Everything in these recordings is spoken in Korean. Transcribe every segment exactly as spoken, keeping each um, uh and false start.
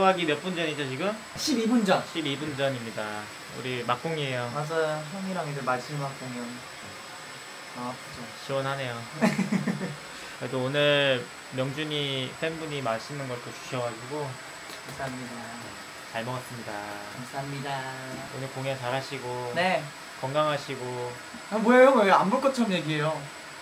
들어가기 몇 분 전이죠 지금? 십이 분 전. 십이 분 전입니다. 우리 막공이에요. 맞아요. 형이랑 이제 마지막 공연. 아, 아프죠. 시원하네요. 그래도 오늘 명준이 팬분이 맛있는 걸 또 주셔가지고 감사합니다. 잘 먹었습니다. 감사합니다. 오늘 공연 잘하시고 네. 건강하시고. 아, 뭐예요? 왜 안 볼 것처럼 얘기해요?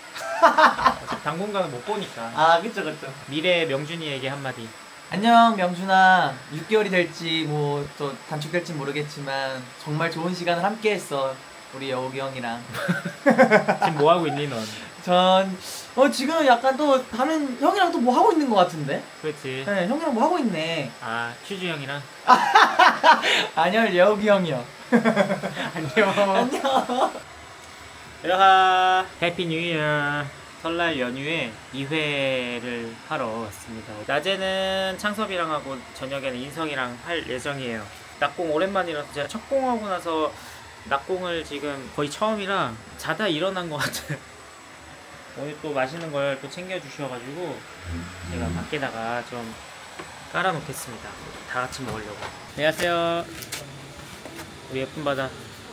당분간은 못 보니까. 아, 그쵸 그쵸. 미래 명준이에게 한마디. 안녕 명준아. 육 개월이 될지 뭐 또 단축될지 모르겠지만 정말 좋은 시간을 함께 했어. 우리 여욱이 형이랑. 지금 뭐 하고 있니 넌? 전 어, 지금 약간 또 다른 형이랑 또 뭐 하고 있는 것 같은데? 그렇지. 네, 형이랑 뭐 하고 있네. 아, 슈즈 형이랑? 아니요, 여욱이 형이요. 안녕. 안녕. 여하, 해피 뉴 이어. 설날 연휴에 이 회를 하러 왔습니다. 낮에는 창섭이랑 하고 저녁에는 인성이랑 할 예정이에요. 낙공 오랜만이라서 제가 첫 공하고 나서 낙공을 지금 거의 처음이라 자다 일어난 것 같아요. 오늘 또 맛있는 걸 또 챙겨주셔가지고 제가 밖에다가 좀 깔아놓겠습니다. 다 같이 먹으려고. 안녕하세요. 우리 예쁜 바다.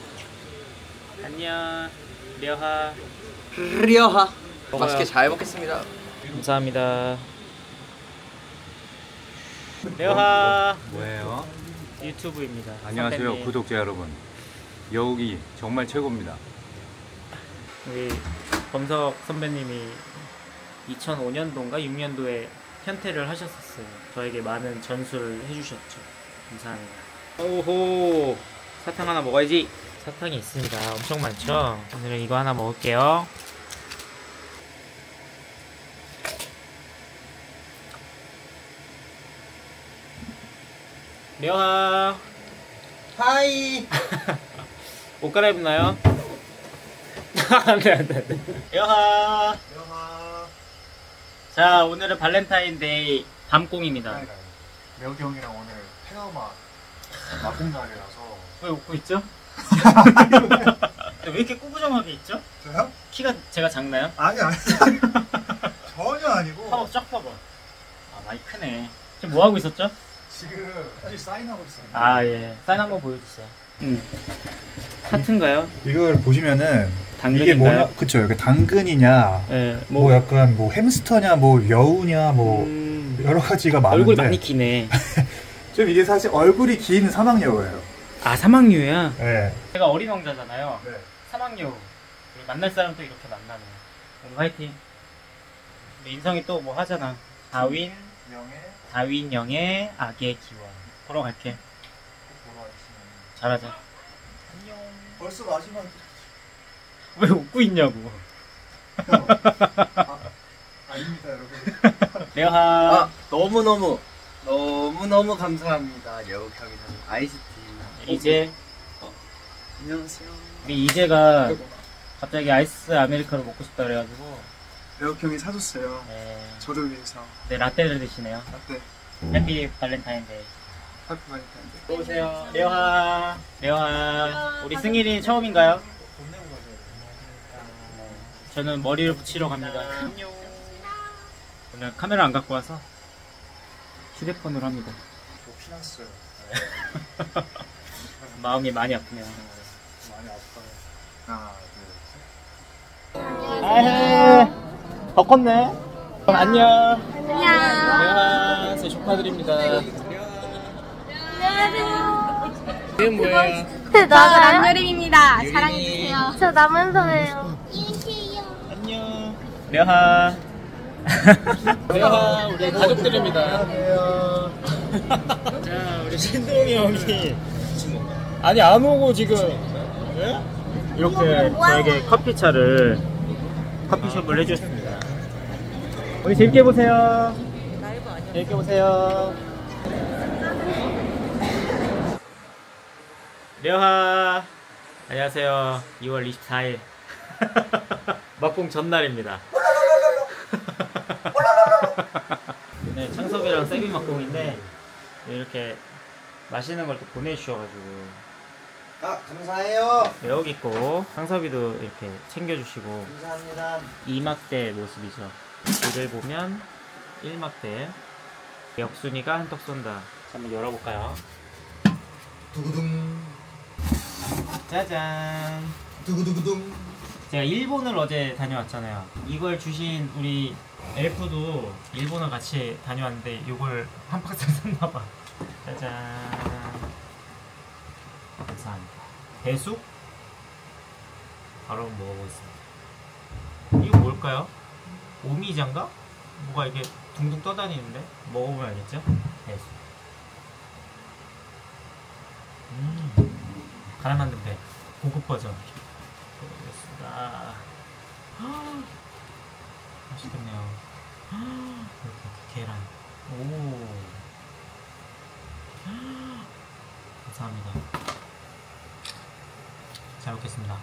안녕. 려하. 려하. 맛있게 잘 먹겠습니다. 감사합니다. 려하. 뭐예요? 유튜브입니다. 안녕하세요 선배님. 구독자 여러분. 여욱이 정말 최고입니다. 우리 범석 선배님이 이천오 년도인가 육 년도에 현퇴를 하셨었어요. 저에게 많은 전수를 해주셨죠. 감사합니다. 오호, 사탕 하나 먹어야지. 사탕이 있습니다. 엄청 많죠? 오늘은 이거 하나 먹을게요. 려하. 하이. 옷 갈아입나요? 안돼 안돼 안돼. 여하. 여하. 자, 오늘은 발렌타인데이 밤공입니다. 여욱이 형이랑 오늘 페어마 막공날이라서. 왜 웃고 있죠? 왜 이렇게 꾸부정하게 있죠? 저요? 키가 제가 작나요? 아니 아니 전혀 아니고. 한번 쫙 봐봐. 아, 많이 크네. 지금 뭐 하고 있었죠? 지금 사실 사인하고 있어요. 아, 예. 사인 한번 보여주세요. 음. 하트인가요? 이걸 보시면은 당근인가요? 이게 뭐냐? 그쵸. 이게 당근이냐, 예. 뭐, 뭐, 약간 뭐 햄스터냐, 뭐 여우냐, 뭐 음, 여러 가지가 많은데. 얼굴 많이 기네. 좀 이게 사실 얼굴이 긴 사막여우예요. 아, 사막류야? 네. 제가 어린 왕자잖아요. 네. 사막여우. 우리 만날 사람도 이렇게 만나네. 오늘 화이팅. 우리 인성이 또 뭐 하잖아. 다윈, 명예 다윈 영의 악의 기원. 보러 갈게. 보러 와주시면. 잘하자. 안녕. 벌써 마지막. 왜 웃고 있냐고. 아, 아닙니다 여러분. 레하. 아, 너무너무 너무너무 감사합니다. 여욱 형이 사준 아이스티. 이제 어, 안녕하세요. 우리 이제가 갑자기 아이스 아메리카노 먹고 싶다 그래가지고 여욱 형이 사줬어요. 네, 저를 위해서. 네 라떼를 드시네요. 라떼. 해피 발렌타인데이. 해피 발렌타인데이. 들어오세요. 레하. 레하. 우리 승일이 처음인가요? 저는 머리를 붙이러 갑니다. 안녕. 오늘 카메라 안 갖고 와서 휴대폰으로 합니다. 저 피났어요. 마음이 많이 아프네요. 많이 아파요. 하나, 둘, 셋. 아헤, 더 컸네. 안녕. 안녕. 안녕하세요. 축하드립니다. 안녕하세요. 이름 뭐예요? 저 남여림입니다. 사랑해주세요. 저 남은서예요. 안녕. 려하. 려하, 우리 가족들입니다. 자, 우리 신동이 형이 아니 안 오고 지금 예? 이렇게 저에게 커피차를 커피숍을 해주셨습니다. 우리 재밌게 보세요. 재밌게 보세요. 려하. 안녕하세요. 이월 이십사일 막공 전날입니다. 네, 창섭이랑 세비 막공인데 이렇게 맛있는 걸 또 보내주셔가지고 아, 감사해요. 여기 있고 창섭이도 이렇게 챙겨주시고 감사합니다. 이 막대 모습이죠. 이를 보면 일 막대 역순이가 한턱 쏜다. 한번 열어볼까요? 두구둥 짜잔. 두구두구둥. 제가 일본을 어제 다녀왔잖아요. 이걸 주신 우리 엘프도 일본을 같이 다녀왔는데 이걸 한 박스 샀나봐. 짜잔. 감사합니다. 배숙? 바로 한번 먹어보겠습니다. 이거 뭘까요? 오미자인가? 뭐가 이게 둥둥 떠다니는데? 먹어보면 알겠죠? 배숙. 음. 가라 만든 배. 고급 버전. 먹어보겠습니다. 맛있겠네요. 이렇게 계란. 오. 감사합니다. 잘 먹겠습니다.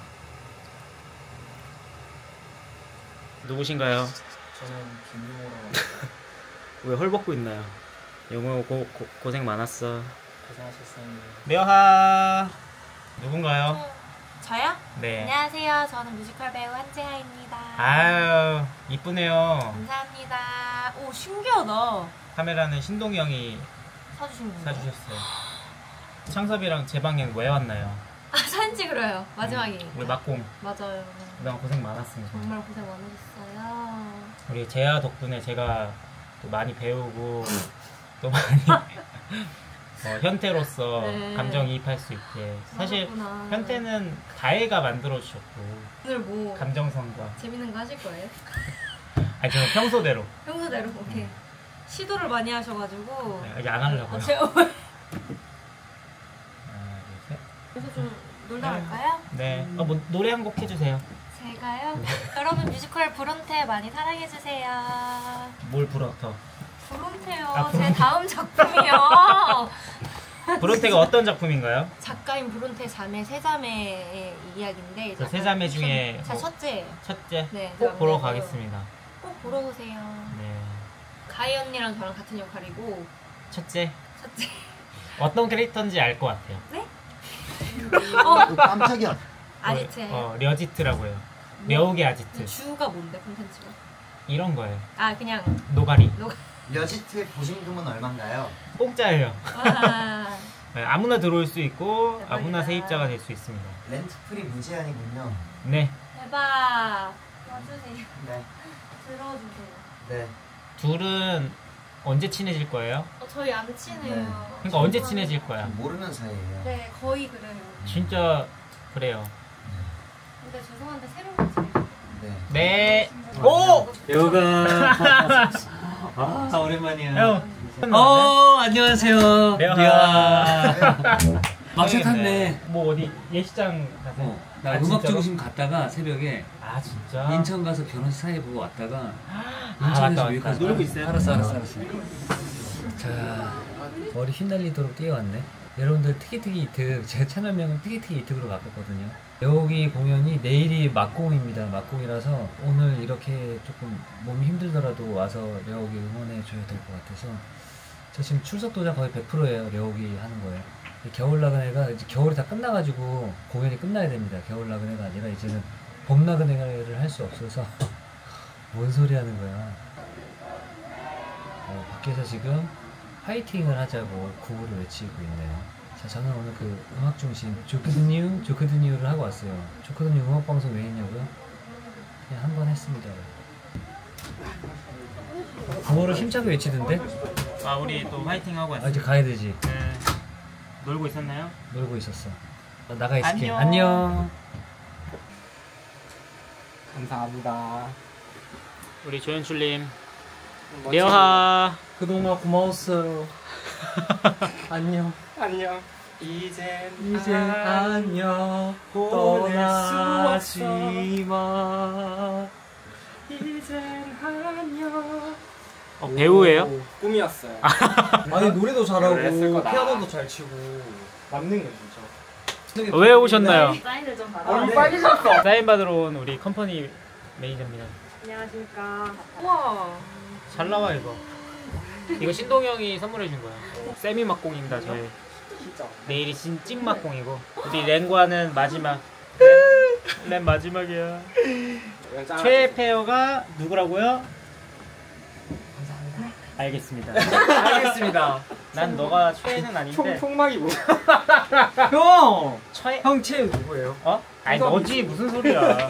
누구신가요? 저는 김용호라고 왜 헐벗고 있나요? 영호 고, 고, 고생 많았어. 고생하셨습니다. 묘하. 누군가요? 저요? 네. 안녕하세요. 저는 뮤지컬 배우 한재하입니다. 아유 이쁘네요. 감사합니다. 오, 신기하다. 카메라는 신동이 형이 사주신 거예요? 사주셨어요. 창섭이랑 제 방엔 왜 왔나요? 아, 사진 찍으러요. 마지막에. 우리 막공 맞아요. 그동안 고생 많았습니다. 정말 고생 많으셨어요. 우리 재하 덕분에 제가 또 많이 배우고 또 많이 어, 현태로서 네. 감정이입할 수 있게. 사실 그렇구나. 현태는 다혜가 만들어주셨고 오늘 뭐 감정선과 재밌는 거 하실 거예요? 아니 저는 평소대로 평소대로 오케이. 시도를 많이 하셔가지고 네, 이제 안 하려고요. 어, 제가 하나, 둘, 셋. 그래서 좀 놀다 갈까요? 네. 어, 뭐 노래 한 곡 해주세요. 제가요? 여러분 뮤지컬 브론테 많이 사랑해주세요. 뭘 불어터? 브론테요. 아, 제 브론테. 다음 작품이요. 브론테가 어떤 작품인가요? 작가인 브론테 자매 세 자매의 이야기인데 그 세 자매 중에 제 뭐- 첫째예요. 첫째 네, 꼭 보러 네. 가겠습니다. 꼭 보러 오세요. 네. 가희 언니랑 저랑 같은 역할이고 첫째 첫째. 어떤 캐릭터인지 알 것 같아요. 네? 어, 깜짝이야. 아지트예요. 어, 려지트라고요. 려욱의 아지트. 주가 뭔데 콘텐츠가? 이런 거예요. 아 그냥 노가리. 여지트의 보증금은 얼마인가요? 공짜예요. 와. 네, 아무나 들어올 수 있고 대박이다. 아무나 세입자가 될 수 있습니다. 렌트프리 무제한이군요. 네. 대박. 와주세요. 네. 들어주세요. 네. 둘은 언제 친해질 거예요? 어, 저희 안 친해요. 네. 그러니까 언제 친해질 거야? 모르는 사이예요. 네, 거의 그래요. 진짜 그래요. 근데 죄송한데 새로운 거 제일 네. 네. 오! 여우가 아 오랜만이야. 형. 어 안녕하세요. 려하. 막차 탔네. 뭐 어디 예시장 가세요? 어, 나 아, 음악 진짜로? 중심 갔다가 새벽에 아 진짜? 인천 가서 결혼식 사회 보고 왔다가 아, 인천에서 맞다, 여기까지 맞다. 놀고 있어요? 알았어 알았어 알았어. 자 머리 휘날리도록 뛰어왔네. 여러분들 티키티키 이특 제 채널명은 티키티키 이특으로 바꿨거든요. 여기 공연이 내일이 막공입니다. 막공이라서 오늘 이렇게 조금 몸이 힘들더라도 와서 려욱이 응원해 줘야 될 것 같아서 저 지금 출석 도장 거의 백 퍼센트예요. 려욱이 하는 거예요. 이 겨울 나그네가 이제 겨울이 다 끝나가지고 공연이 끝나야 됩니다. 겨울 나그네가 아니라 이제는 봄 나그네를 할 수 없어서 뭔 소리 하는 거야. 어, 밖에서 지금 파이팅을 하자고 구호를 외치고 있네요. 자, 저는 오늘 그 음악 중심 조크드뉴 조크드뉴를 하고 왔어요. 조크드뉴 음악 방송 왜 했냐고요? 그냥 한 번 했습니다. 구호를 힘차게 외치던데? 아 우리 또 화이팅 하고 아 왔어요. 이제 가야 되지. 네. 놀고 있었나요? 놀고 있었어. 나 나가 있을게. 안녕. 안녕. 감사합니다. 우리 조연출님. 려하. 그동안 고마웠어요. 안녕. 안녕. 이젠 이제 안녕. 떠나지 마. 이젠 안녕. 어, 배우예요? 꿈이었어요. 아니 노래도 잘하고 했을 거다. 피아노도 잘 치고. 맞는 거 진짜. 왜 오셨나요? 사인을 좀 받아. 어, 빨리 샀어. 사인 받으러 온 우리 컴퍼니 매니저입니다. 안녕하십니까. 우와. 잘 나와 이거. 이거 신동이 형이 선물해 준 거야. 세미 막공입니다 저희. 진짜. 내일이 진 찐막공이고 우리 랭과는 마지막. 랭 마지막이야. 최애 페어가 누구라고요? 감사합니다. 알겠습니다. 알겠습니다. 난 너가 최애는 아닌데. 총막이 뭐? 형! 최애? 형 최애 누구예요? 어? 아니 너지 무슨 소리야.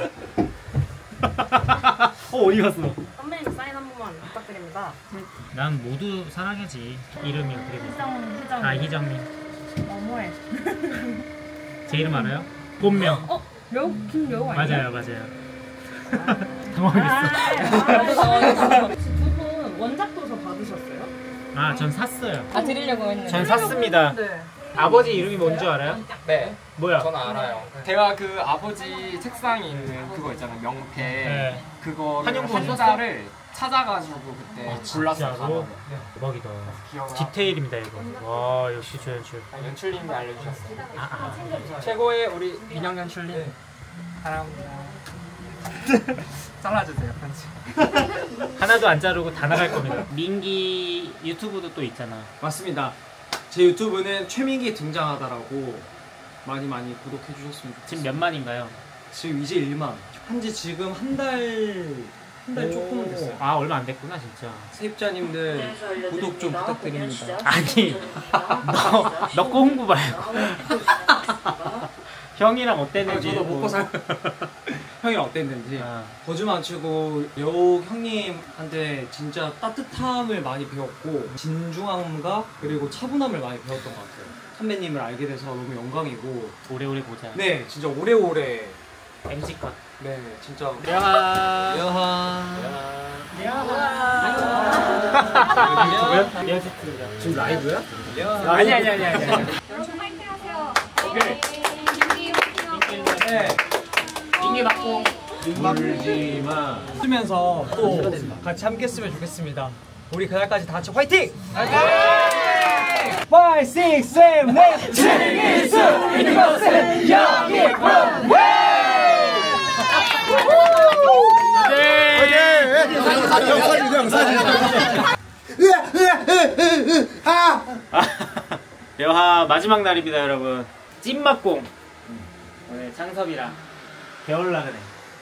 어 어디 갔어? 선배님 사인 한 번만 부탁드립니다. 난 모두 사랑해지. 이름이 어떻게 됐어? 희정, 희정. 아 희정님. 너무해. 제 이름 알아요? 본명. 어? 여우? 김여우 아니야? 맞아요 맞아요. 당황했어. 나도 당황했어. 혹시 두 분 원작 도서 받으셨어요? 아 전 샀어요. 아 드리려고 했는데. 전 샀습니다. 네. 아버지 이름이 뭔지 알아요? 네, 뭐야? 저는 알아요. 제가 그 아버지 책상에 있는 그거 있잖아요, 명패. 네. 그거를 한영구 한자를 찾아가지고 그때 아, 골랐어요. 진짜로? 단어를. 대박이다. 기억나. 디테일입니다 이거. 와 역시 조연출. 아, 연출님이 알려주셨어요. 아, 아. 최고의 우리 민영 연출님. 사랑합니다. 잘라주세요, 편집. 하나도 안 자르고 다 나갈 겁니다. 민기 유튜브도 또 있잖아. 맞습니다. 제 유튜브는 최민기 등장하다라고 많이 많이 구독해 주셨으면 좋겠어요. 지금 몇 만인가요? 지금 이제 일만. 한지 지금 한 달 한 달 조금은 됐어요. 아 얼마 안 됐구나 진짜. 세입자님들 구독 좀 부탁드립니다. 아니 너너 거 홍보 말고. 형이랑 어땠는지. 저도 먹고 살. 형이랑 어땠는지. 아. 거짓 안 치고 여욱 형님한테 진짜 따뜻함을 많이 배웠고 진중함과 그리고 차분함을 많이 배웠던 것 같아요. 선배님을 알게 돼서 너무 영광이고. 오래오래 보자. 네, 진짜 오래오래. 엠지 컷. 네, 진짜. 야하. 여하. 야하. 누구야? 리얼시트입니다. 지금 라이브야? 아니 아니 아니 아니. 연출 파이팅 하세요. 네. 네. 민기 맞고. 울지마. 쓰면서 또 같이 함께 했으면 좋겠습니다. 우리 그날까지 다 같이 화이팅! 화이팅! 오, 육, 칠, 팔 즐길 수 있는 것은 여기 여하 마지막 날입니다 여러분. 찐막공. 오늘 창섭이랑 배울라 그래.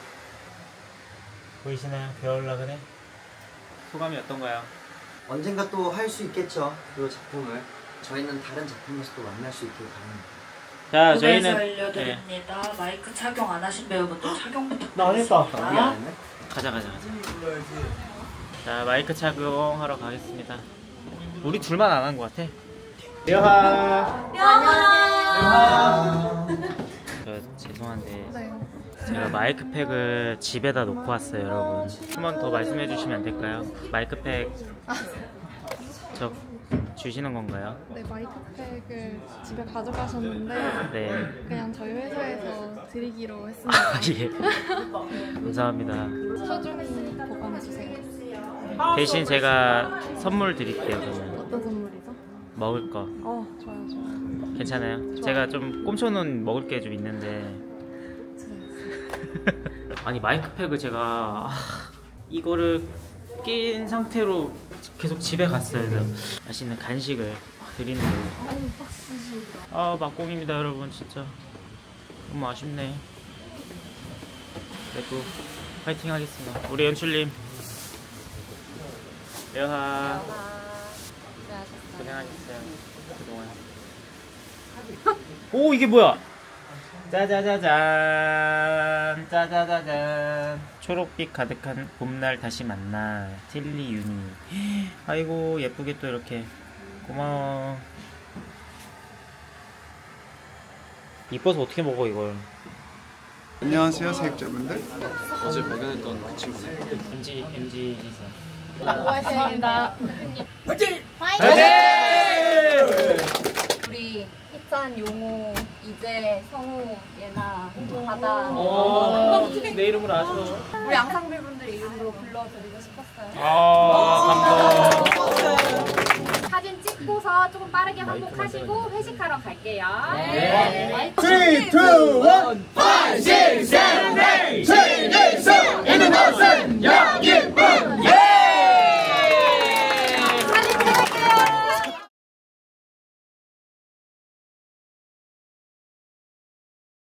보이시나요? 배울라 그래. 소감이 어떤가요? 언젠가 또 할 수 있겠죠. 이 작품을 저희는 다른 작품에서 또 만날 수 있길 바랍니다. 자 저희는 알려드립니다. 네. 마이크 착용 안 하신 배우분들 착용 나 안 했다. 부탁드립니다. 가자 가자 가자. 자 마이크 착용하러 가겠습니다. 우리 둘만 안 한 것 같아. 여하. 여하. 저 죄송한데 제가 마이크팩을 집에다 놓고 왔어요 여러분. 한 번 더 말씀해 주시면 안 될까요? 마이크팩 저 주시는 건가요? 네, 마이크팩을 집에 가져가셨는데 네. 그냥 저희 회사에서 드리기로 했습니다. 아, 예. 감사합니다. 소중히 보관해주세요. 대신 제가 선물 드릴게요 그러면. 어떤 선물이죠? 먹을 거. 어, 좋아요, 좋아요. 괜찮아요? 좋아요. 제가 좀 꼼쳐놓은 먹을 게 좀 있는데 아니 마이크팩을 제가 아, 이거를 낀 상태로 계속 집에 갔어요. 그래서 맛있는 간식을 드리는 거예요. 아 막공입니다 여러분. 진짜 너무 아쉽네. 그래도 파이팅 하겠습니다. 우리 연출님 여하 고생하셨어요 그동안. 오 이게 뭐야? 짜자자잔 짜자자잔 초록빛 가득한 봄날 다시 만나 틸리 유니. 아이고 예쁘게 또 이렇게 고마워. 이뻐서 어떻게 먹어 이걸. 안녕하세요 세입자분들. 어제 발견했던 그 친구네. 엠지 엠지 기사. 고맙습니다. 화이팅! 화이팅! 우리 희찬, 용호, 이재, 성우, 예나, 바다. 어, 내 이름을 아셔. 우리 앙상블 분들 이름으로 불러드리고 싶었어요. 아, 감동. 사진 찍고서 조금 빠르게 한복하시고 회식하러 갈게요. 네. 쓰리, 투, 원, 파이팅!